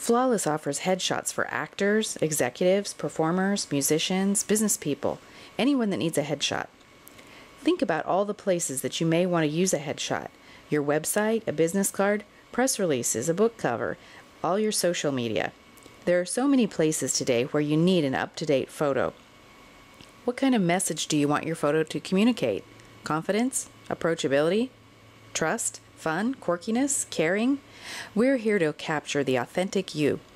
Flawless offers headshots for actors, executives, performers, musicians, business people, anyone that needs a headshot. Think about all the places that you may want to use a headshot: your website, a business card, press releases, a book cover, all your social media. There are so many places today where you need an up-to-date photo. What kind of message do you want your photo to communicate? Confidence? Approachability? Trust? Fun? Quirkiness? Caring? We're here to capture the authentic you.